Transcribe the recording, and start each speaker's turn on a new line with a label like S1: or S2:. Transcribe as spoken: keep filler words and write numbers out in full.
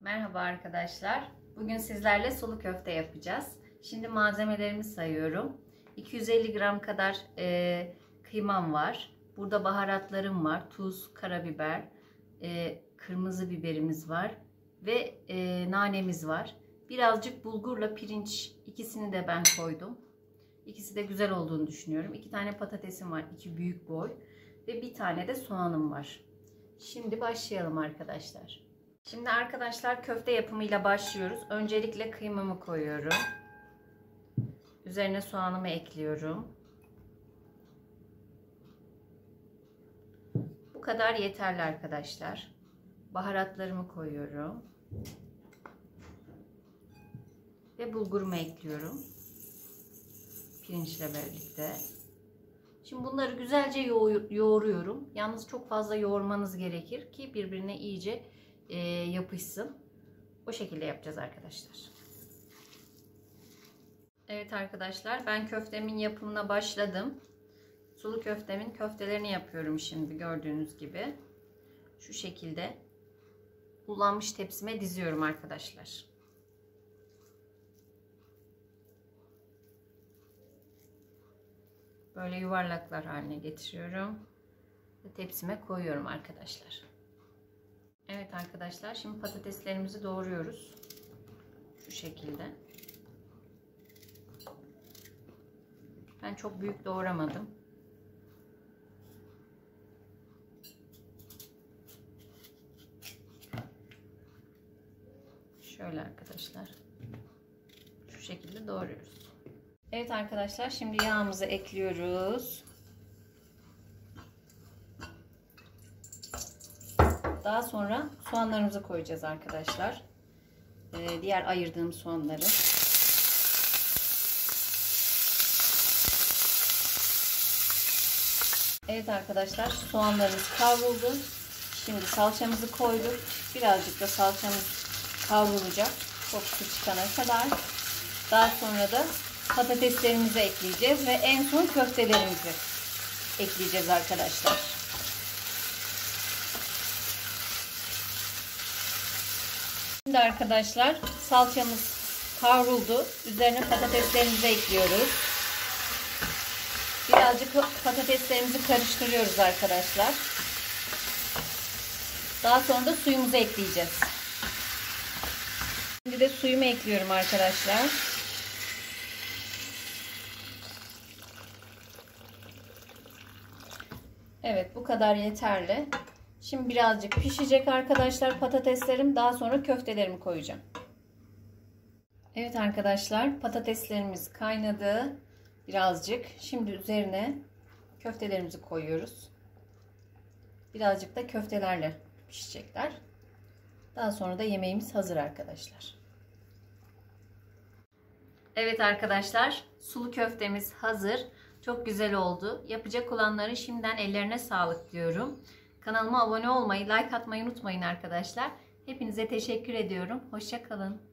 S1: Merhaba arkadaşlar. Bugün sizlerle sulu köfte yapacağız. Şimdi malzemelerimi sayıyorum. iki yüz elli gram kadar e, kıymam var. Burada baharatlarım var. Tuz, karabiber, e, kırmızı biberimiz var ve e, nanemiz var. Birazcık bulgurla pirinç, ikisini de ben koydum. İkisi de güzel olduğunu düşünüyorum. İki tane patatesim var, iki büyük boy ve bir tane de soğanım var. Şimdi başlayalım arkadaşlar. Şimdi arkadaşlar köfte yapımıyla başlıyoruz. Öncelikle kıymamı koyuyorum. Üzerine soğanımı ekliyorum. Bu kadar yeterli arkadaşlar. Baharatlarımı koyuyorum. Ve bulgurumu ekliyorum. Pirinçle birlikte. Şimdi bunları güzelce yoğuruyorum. Yalnız çok fazla yoğurmanız gerekir ki birbirine iyice e, yapışsın. O şekilde yapacağız arkadaşlar. Evet arkadaşlar, ben köftemin yapımına başladım. Sulu köftemin köftelerini yapıyorum şimdi gördüğünüz gibi. Şu şekilde bulanmış tepsime diziyorum arkadaşlar. Böyle yuvarlaklar haline getiriyorum ve tepsime koyuyorum arkadaşlar. Evet arkadaşlar, şimdi patateslerimizi doğruyoruz. Şu şekilde. Ben çok büyük doğramadım. Şöyle arkadaşlar. Şu şekilde doğruyoruz. Evet arkadaşlar, şimdi yağımızı ekliyoruz. Daha sonra soğanlarımızı koyacağız arkadaşlar. Ee, diğer ayırdığım soğanları. Evet arkadaşlar, soğanlarımız kavruldu. Şimdi salçamızı koyduk. Birazcık da salçamız kavrulacak. Kokusu çıkana kadar. Daha sonra da patateslerimizi ekleyeceğiz ve en son köftelerimizi ekleyeceğiz arkadaşlar. Şimdi arkadaşlar salçamız kavruldu. Üzerine patateslerimizi ekliyoruz. Birazcık patateslerimizi karıştırıyoruz arkadaşlar. Daha sonra da suyumuzu ekleyeceğiz. Şimdi de suyumu ekliyorum arkadaşlar. Evet, bu kadar yeterli. Şimdi birazcık pişecek arkadaşlar patateslerim. Daha sonra köftelerimi koyacağım. Evet arkadaşlar, patateslerimiz kaynadı birazcık. Şimdi üzerine köftelerimizi koyuyoruz. Birazcık da köftelerle pişecekler. Daha sonra da yemeğimiz hazır arkadaşlar. Evet arkadaşlar, sulu köftemiz hazır. Çok güzel oldu. Yapacak olanların şimdiden ellerine sağlık diyorum. Kanalıma abone olmayı, like atmayı unutmayın arkadaşlar. Hepinize teşekkür ediyorum. Hoşça kalın.